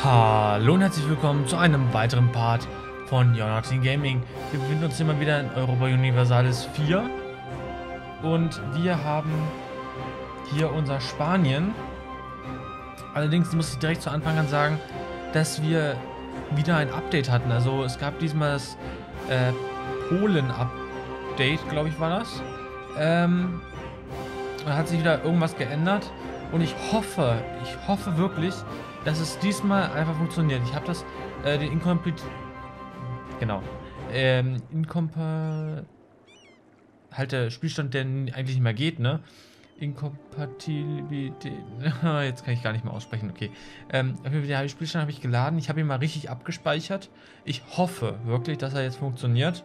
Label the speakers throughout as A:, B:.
A: Hallo und herzlich willkommen zu einem weiteren Part von Jonathan Gaming. Wir befinden uns immer wieder in Europa Universalis 4 und wir haben hier unser Spanien. Allerdings muss ich direkt zu Anfang an sagen, dass wir wieder ein Update hatten. Also es gab diesmal das Polen-Update, glaube ich war das. Da hat sich wieder irgendwas geändert und ich hoffe wirklich, dass es diesmal einfach funktioniert. Ich habe das, den Inkomplet... Genau. Halt der Spielstand, der eigentlich nicht mehr geht, ne? Inkompatibilität... Jetzt kann ich gar nicht mehr aussprechen, okay. Den Spielstand habe ich geladen. Ich habe ihn mal richtig abgespeichert. Ich hoffe wirklich, dass er jetzt funktioniert.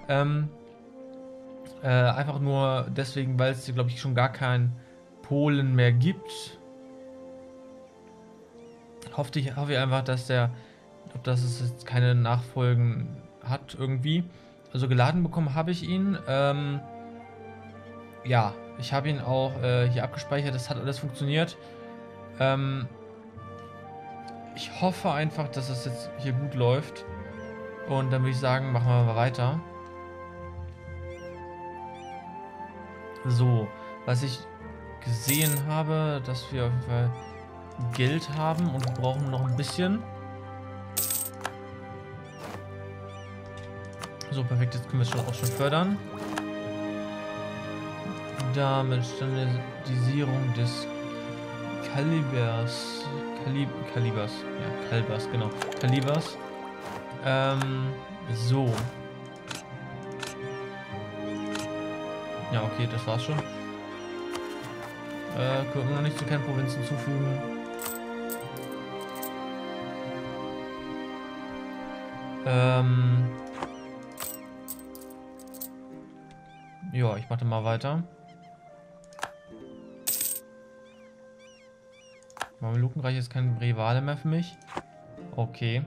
A: Einfach nur deswegen, weil es, glaube ich, schon gar kein Polen mehr gibt. Hoffe ich einfach, dass es jetzt keine Nachfolgen hat irgendwie. Also geladen bekommen habe ich ihn. Ja, ich habe ihn auch hier abgespeichert. Das hat alles funktioniert. Ich hoffe einfach, dass es jetzt hier gut läuft. Und dann würde ich sagen, machen wir mal weiter. So, was ich gesehen habe, dass wir auf jeden Fall Geld haben und wir brauchen noch ein bisschen. So, perfekt, jetzt können wir es auch schon fördern. Damit Standardisierung des Kalibers. Ja, Kalibers, genau. Kalibers. So. Ja, okay, das war's schon. Können wir noch nicht zu keinen Provinzen zufügen. Ja, ich mache mal weiter. Mamelukenreich ist kein Rivale mehr für mich. Okay.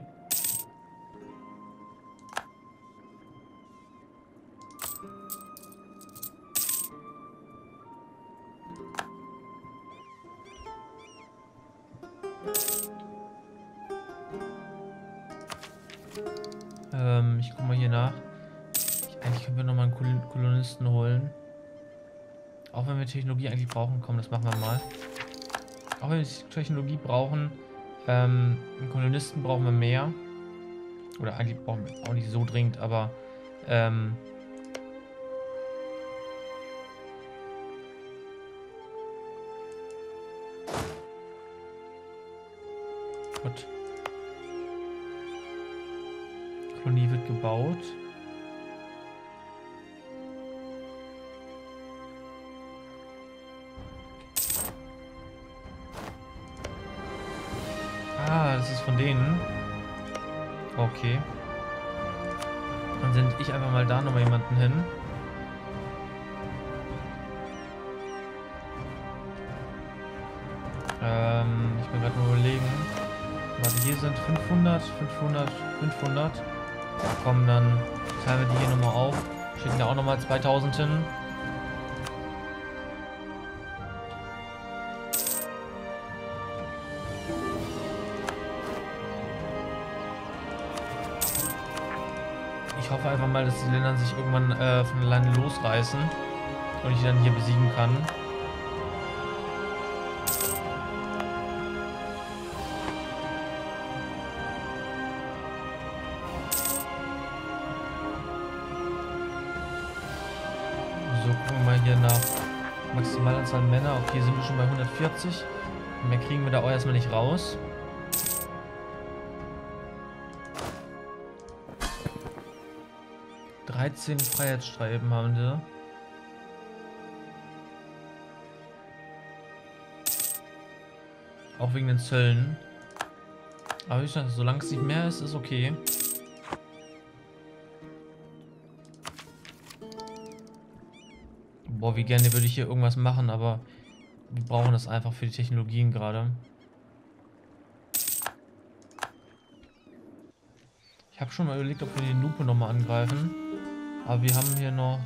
A: Ich guck mal hier nach. Eigentlich können wir nochmal einen Kolonisten holen. Auch wenn wir Technologie eigentlich brauchen. Komm, das machen wir mal. Auch wenn wir Technologie brauchen, einen Kolonisten brauchen wir mehr. Oder eigentlich brauchen wir auch nicht so dringend, aber gut. Kolonie wird gebaut. Ah, das ist von denen. Okay. Dann sende ich einfach mal da nochmal jemanden hin. Ich bin gerade mal überlegen. Warte, hier sind 500, 500, 500. Ja, komm, dann teilen wir die hier nochmal auf. Schicken da auch nochmal 2000 hin. Ich hoffe einfach mal, dass die Länder sich irgendwann von alleine losreißen und ich die dann hier besiegen kann. So, gucken wir mal hier nach Maximalanzahl Männer. Okay, sind wir schon bei 140. Mehr kriegen wir da auch erstmal nicht raus. Freiheitsstreben haben wir. Auch wegen den Zöllen. Aber wie gesagt, solange es nicht mehr ist, ist okay. Boah, wie gerne würde ich hier irgendwas machen, aber wir brauchen das einfach für die Technologien gerade. Ich habe schon mal überlegt, ob wir die Lupe nochmal angreifen. Aber wir haben hier noch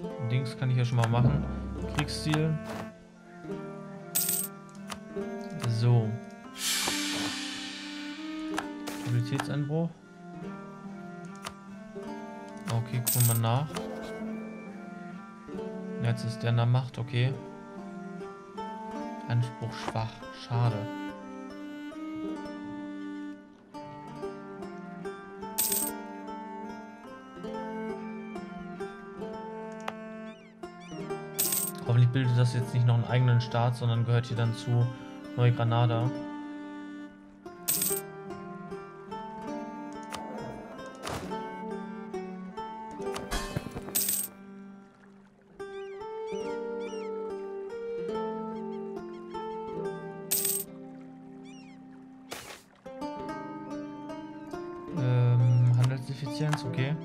A: Dings kann ich ja schon mal machen. Kriegsstil. So. Stabilitätseinbruch. Okay, gucken wir nach. Jetzt ist der in der Macht, okay. Anspruch schwach. Schade. Hoffentlich bildet das jetzt nicht noch einen eigenen Staat, sondern gehört hier dann zu Neugranada. Handelseffizienz, okay.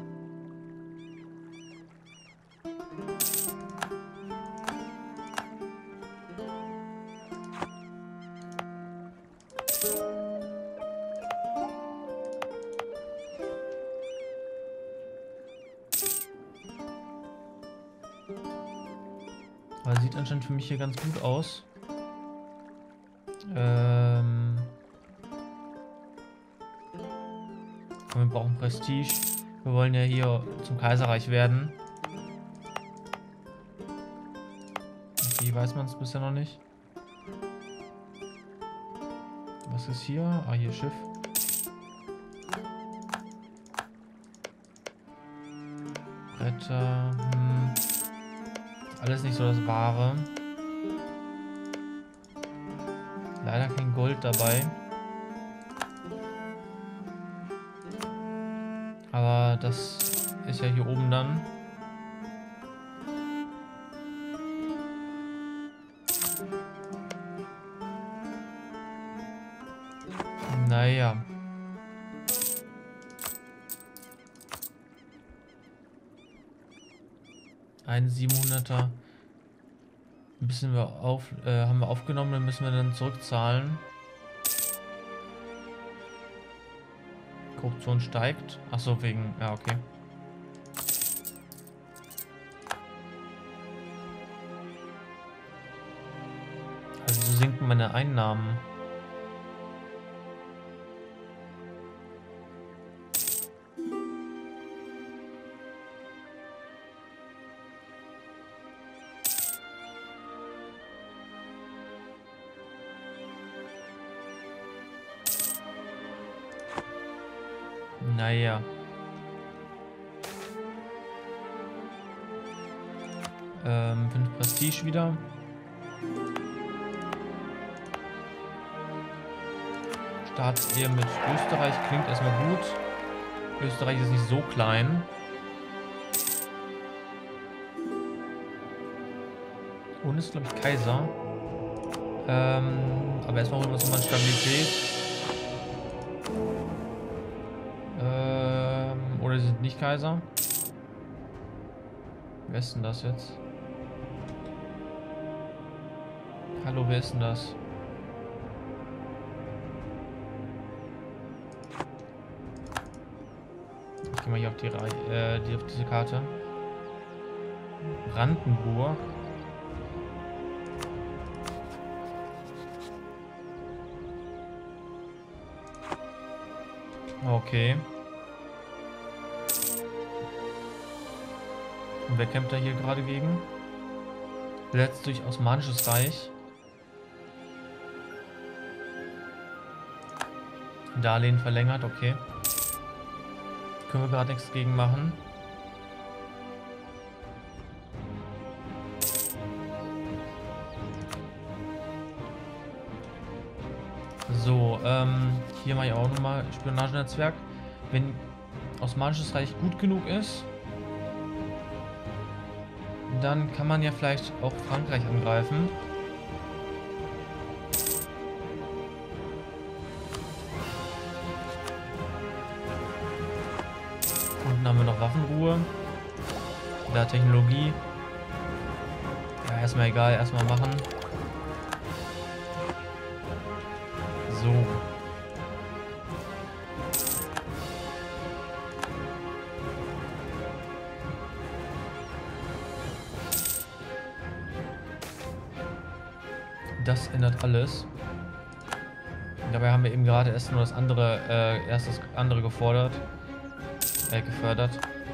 A: Aber sieht anscheinend für mich hier ganz gut aus. Wir brauchen Prestige. Wir wollen ja hier zum Kaiserreich werden. Okay, weiß man es bisher noch nicht. Was ist hier? Ah, hier Schiff. Bretter. Alles nicht so das Wahre. Leider kein Gold dabei. Aber das ist ja hier oben dann. Naja. Ein 700er. Müssen wir haben wir aufgenommen, dann müssen wir dann zurückzahlen. Korruption steigt. Achso, wegen. Ja, okay. Also so sinken meine Einnahmen. Naja. 5 Prestige wieder. Staatsehe mit Österreich klingt erstmal gut. Österreich ist nicht so klein. Und ist, glaube ich, Kaiser. Aber erstmal holen wir uns mal Stabilität. Oder sie sind nicht Kaiser. Wer ist denn das jetzt? Hallo, wer ist denn das? Ich gehe mal hier auf auf diese Karte. Brandenburg. Okay. Und wer kämpft da hier gerade gegen? Besetzt durch Osmanisches Reich. Darlehen verlängert, okay. Können wir gerade nichts gegen machen. So, hier mache ich auch nochmal Spionagenetzwerk. Wenn Osmanisches Reich gut genug ist, dann kann man ja vielleicht auch Frankreich angreifen. Unten haben wir noch Waffenruhe. Da Technologie. Ja, erstmal egal, erstmal machen. So. das ändert alles. Dabei haben wir eben gerade erst nur das andere gefordert. Gefördert.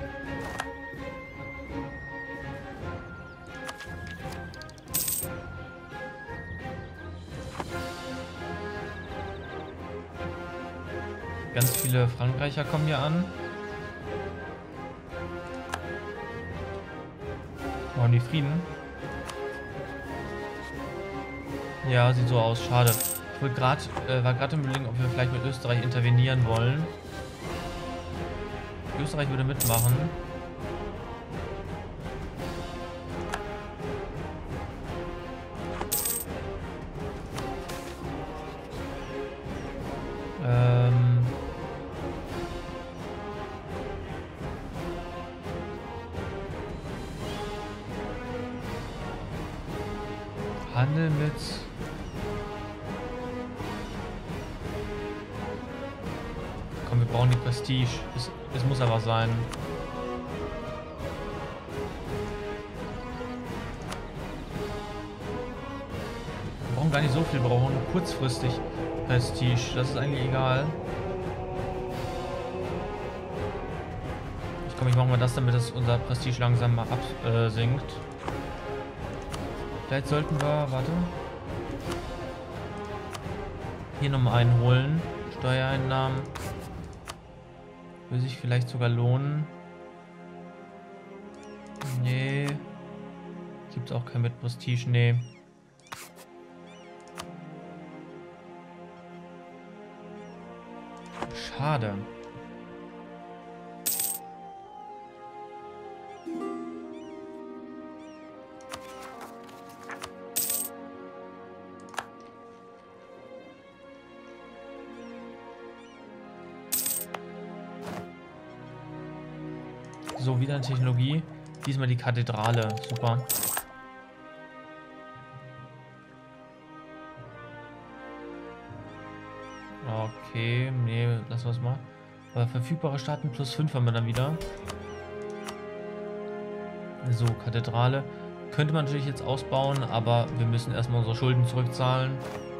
A: Ganz viele Frankreicher kommen hier an. Machen die Frieden? Ja, sieht so aus. Schade. Ich war gerade im Überlegen, ob wir vielleicht mit Österreich intervenieren wollen. Österreich würde mitmachen. Handel mit... Komm, wir brauchen die Prestige. Es muss aber sein. Wir brauchen gar nicht so viel, wir brauchen kurzfristig Prestige. Das ist eigentlich egal. Ich mache mal das, damit unser Prestige langsam mal absinkt. Vielleicht sollten wir, warte, hier nochmal einholen. Steuereinnahmen. Will sich vielleicht sogar lohnen. Nee. Gibt es auch kein mit Prestige, nee. Schade. So, wieder eine Technologie. Diesmal die Kathedrale. Super. Okay, nee, lassen wir es mal. Aber verfügbare Staaten plus 5 haben wir dann wieder. So, Kathedrale. Könnte man natürlich jetzt ausbauen, aber wir müssen erstmal unsere Schulden zurückzahlen.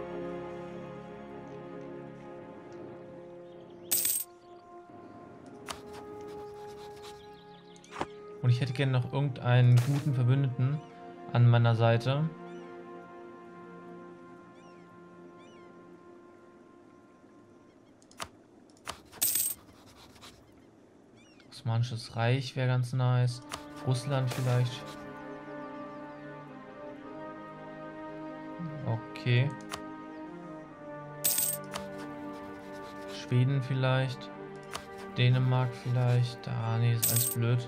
A: Und ich hätte gerne noch irgendeinen guten Verbündeten an meiner Seite. Osmanisches Reich wäre ganz nice. Russland vielleicht. Okay. Schweden vielleicht. Dänemark vielleicht. Ah, nee, ist alles blöd.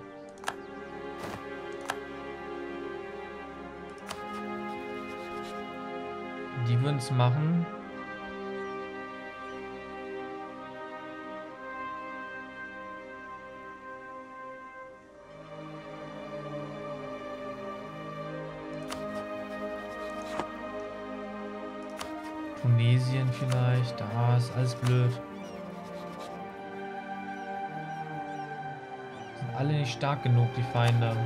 A: Die würden es machen. Tunesien vielleicht. Da ist alles blöd. Sind alle nicht stark genug, die Feinde.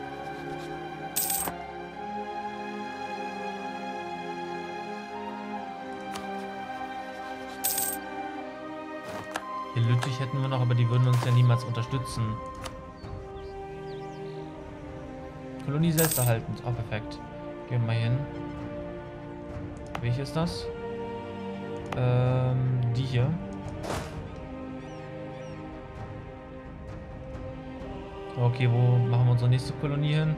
A: Hier Lüttich hätten wir noch, aber die würden uns ja niemals unterstützen. Kolonie selbsterhaltend. Ah, perfekt. Gehen wir mal hin. Welche ist das? Die hier. Okay, wo machen wir unsere nächste Kolonie hin?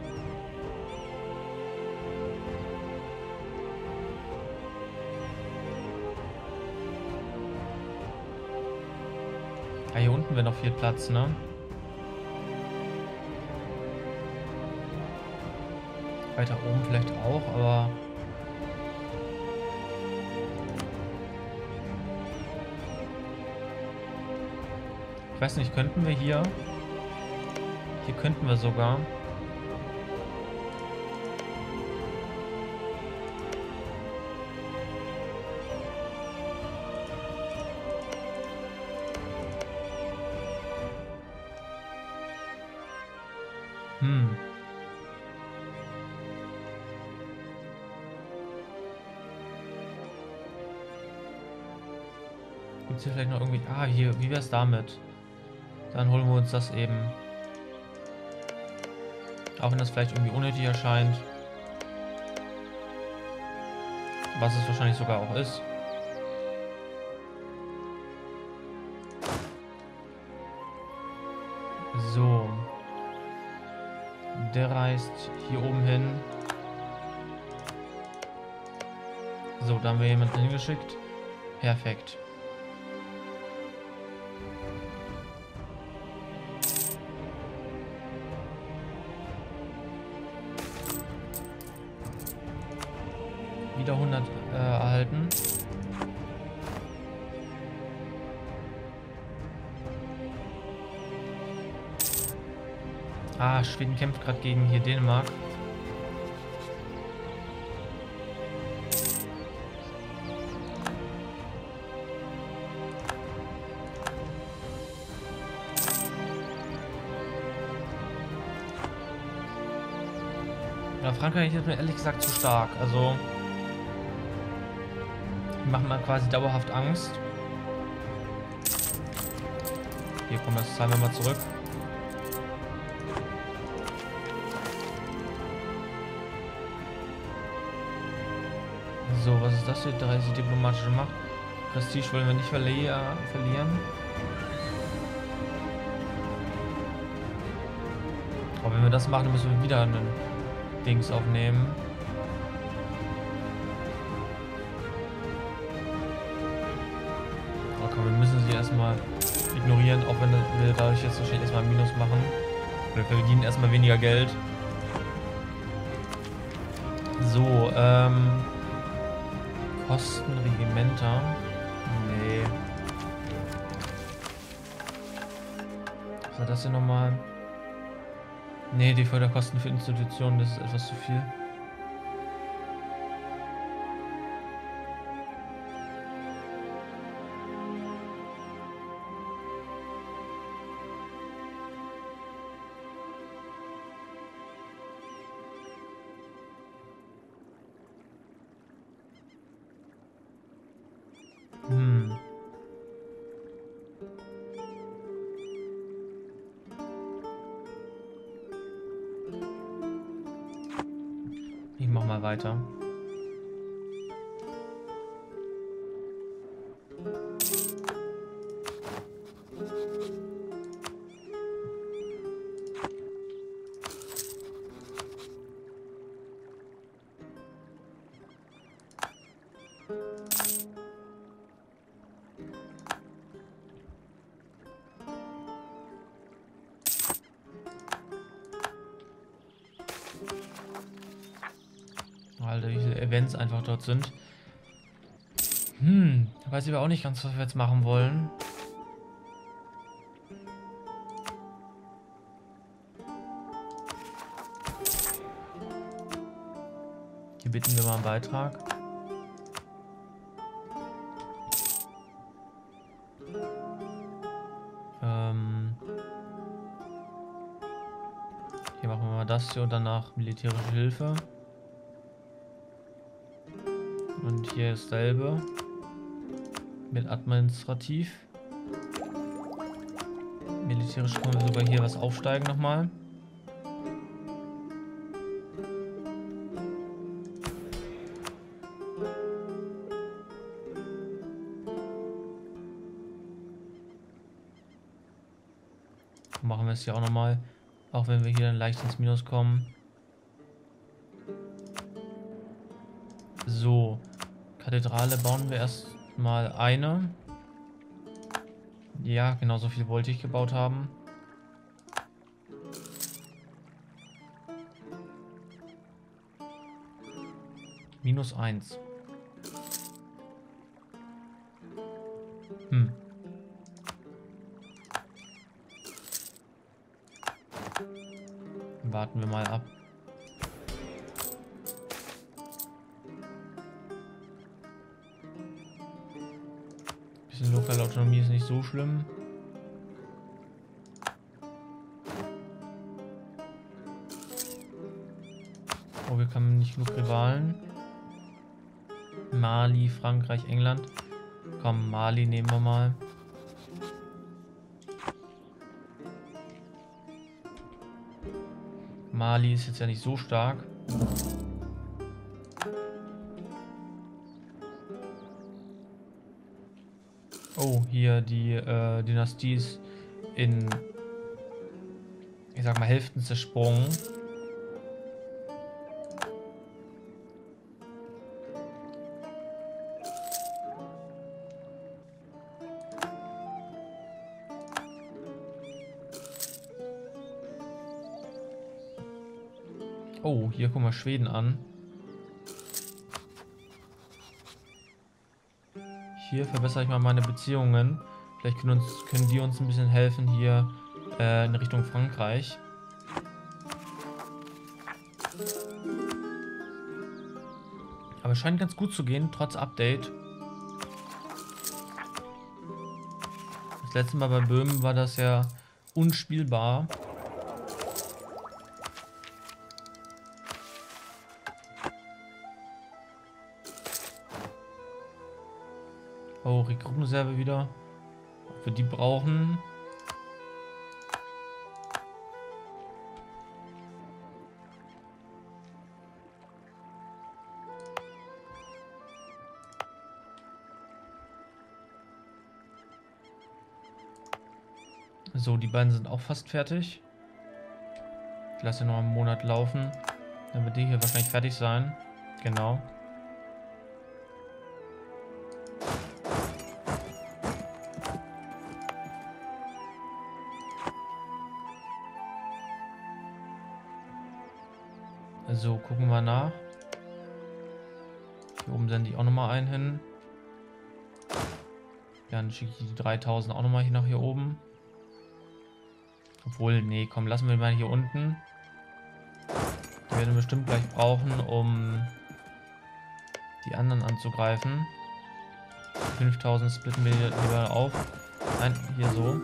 A: Ah, hier unten wäre noch viel Platz, ne? Weiter oben vielleicht auch, aber... Ich weiß nicht, könnten wir hier... Hier könnten wir sogar... Gibt es hier vielleicht noch irgendwie... Ah, hier, wie wäre es damit? Dann holen wir uns das eben. Auch wenn das vielleicht irgendwie unnötig erscheint. Was es wahrscheinlich sogar auch ist. So. Der reist hier oben hin. So, da haben wir jemanden hingeschickt. Perfekt. Wieder 100 erhalten. Ah, Schweden kämpft gerade gegen hier Dänemark. Ja, Frankreich ist mir ehrlich gesagt zu stark. Also, die machen mal quasi dauerhaft Angst. Hier, komm, das zahlen wir mal zurück. So, was ist das hier? 30 diplomatische Macht. Prestige wollen wir nicht verlieren. Aber wenn wir das machen, dann müssen wir wieder einen Dings aufnehmen. Okay, wir müssen sie erstmal ignorieren, auch wenn wir dadurch jetzt wahrscheinlich erstmal ein Minus machen. Wir verdienen erstmal weniger Geld. So, Kostenregimenter. Nee. Was war das hier nochmal? Nee, die Förderkosten für Institutionen, das ist etwas zu viel. Ich mach mal weiter. Alter, wie viele Events einfach dort sind. Weiß ich aber auch nicht ganz, was wir jetzt machen wollen. Hier bitten wir mal einen Beitrag. Hier machen wir mal das hier und danach militärische Hilfe. Und hier dasselbe mit administrativ. Militärisch können wir sogar hier was aufsteigen nochmal. Machen wir es hier auch nochmal, auch wenn wir hier dann leicht ins Minus kommen. So, Kathedrale bauen wir erstmal eine. Ja, genau so viel wollte ich gebaut haben. -1. Warten wir mal ab. Bisschen lokale Autonomie ist nicht so schlimm. Oh, wir haben nicht genug Rivalen. Mali, Frankreich, England. Komm, Mali nehmen wir mal. Mali ist jetzt ja nicht so stark. Oh, hier die Dynastie ist in, ich sag mal, Hälften zersprungen. Oh, hier gucken wir Schweden an. Hier verbessere ich mal meine Beziehungen. Vielleicht können die uns ein bisschen helfen hier in Richtung Frankreich. Aber es scheint ganz gut zu gehen, trotz Update. Das letzte Mal bei Böhmen war das ja unspielbar. Oh, Rekrutenreserve wieder. Ob wir die brauchen. So, die beiden sind auch fast fertig. Ich lasse noch einen Monat laufen. Dann wird die hier wahrscheinlich fertig sein. Genau. So, gucken wir nach. Hier oben sende ich auch nochmal einen hin. Dann schicke ich die 3000 auch nochmal hier nach hier oben. Obwohl, nee, komm, lassen wir mal hier unten. Die werden wir bestimmt gleich brauchen, um die anderen anzugreifen. 5000 splitten wir lieber auf. Nein, hier so.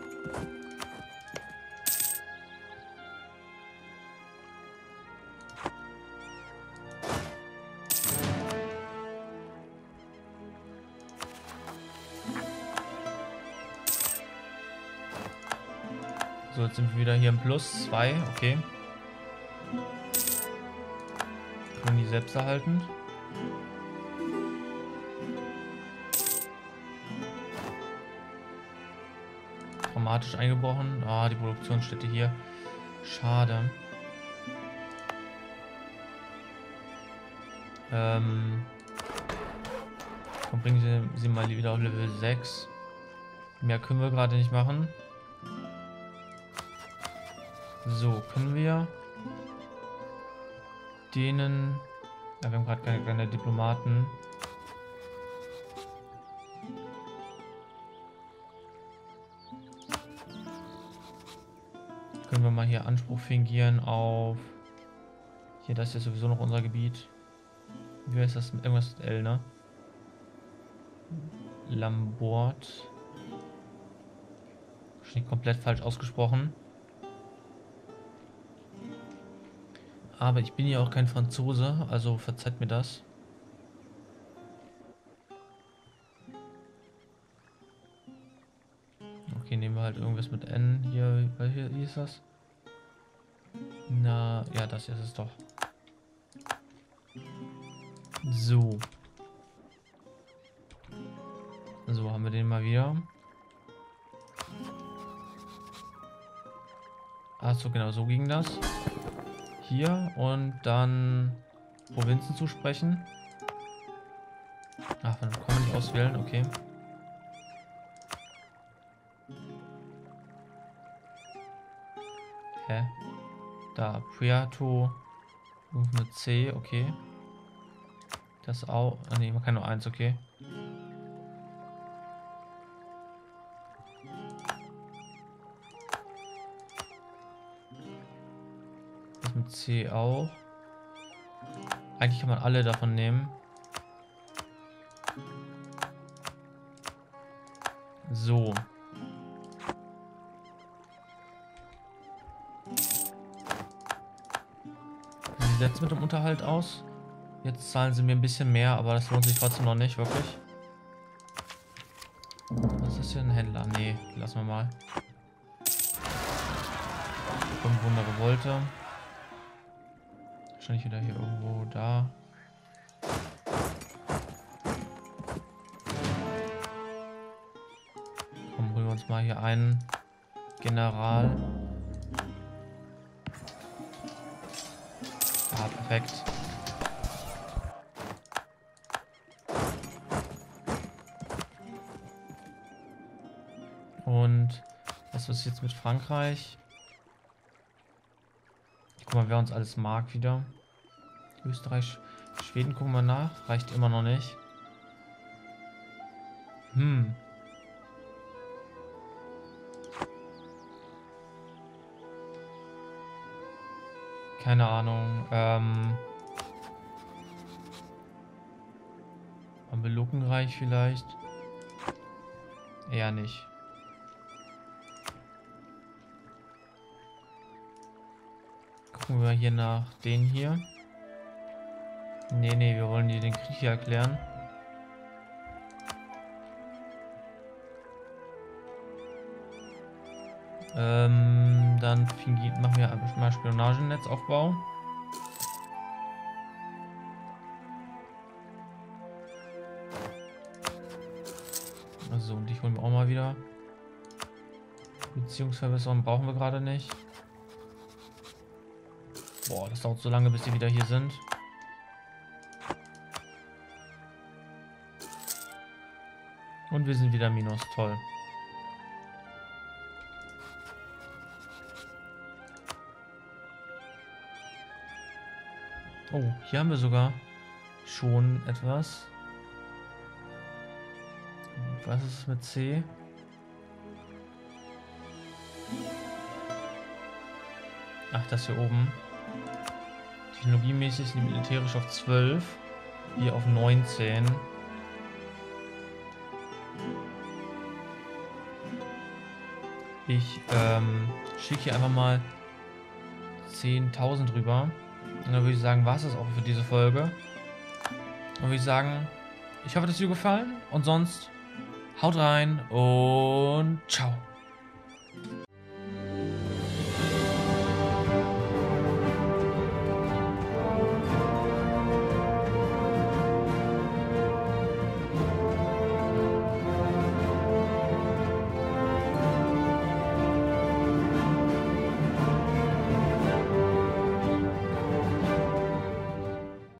A: So, jetzt sind wir wieder hier im Plus 2, okay. Können die selbst erhalten. Dramatisch eingebrochen. Ah, die Produktionsstätte hier. Schade. Komm, bringen sie mal wieder auf Level 6. Mehr können wir gerade nicht machen. So, können wir denen... Ja, wir haben gerade keine Diplomaten. Können wir mal hier Anspruch fingieren auf... Hier, das ist ja sowieso noch unser Gebiet. Wie heißt das? Irgendwas mit L, ne? Lambort. Wahrscheinlich komplett falsch ausgesprochen. Aber ich bin ja auch kein Franzose, also verzeiht mir das. Okay, nehmen wir halt irgendwas mit N. Hier, wie ist das? Na, ja, das ist es doch. So. So, haben wir den mal wieder. Achso, genau, so ging das. Hier und dann Provinzen zusprechen. Ach, man kann nicht auswählen, okay. Hä? Da, Puerto mit C, okay. Das auch. Ah, ne, man kann nur eins, okay. Mit C auch. Eigentlich kann man alle davon nehmen. So. Wie sieht es mit dem Unterhalt aus? Jetzt zahlen sie mir ein bisschen mehr, aber das lohnt sich trotzdem noch nicht, wirklich. Was ist hier ein Händler? Nee, lassen wir mal. 500 Revolte. Wahrscheinlich wieder hier irgendwo da. Komm, holen wir uns mal hier einen General. Ah, perfekt. Und was ist jetzt mit Frankreich? Guck mal, wer uns alles mag wieder. Österreich, Schweden gucken wir nach. Reicht immer noch nicht. Keine Ahnung. Mamelukenreich vielleicht. Eher nicht. Gucken wir hier nach den hier. Nee, wir wollen hier den Krieg hier erklären. Dann machen wir mal Spionagenetzaufbau. Also, und ich holen wir auch mal wieder. Beziehungsverbesserung brauchen wir gerade nicht. Boah, das dauert so lange, bis die wieder hier sind. Und wir sind wieder minus, toll. Oh, hier haben wir sogar schon etwas. Was ist mit C? Ach, das hier oben. Technologiemäßig sind die militärisch auf 12. Hier auf 19. Ich schicke hier einfach mal 10.000 rüber. Und dann würde ich sagen, war es das auch für diese Folge. Und würde ich sagen, ich hoffe, dass es dir gefallen. Und sonst haut rein und ciao.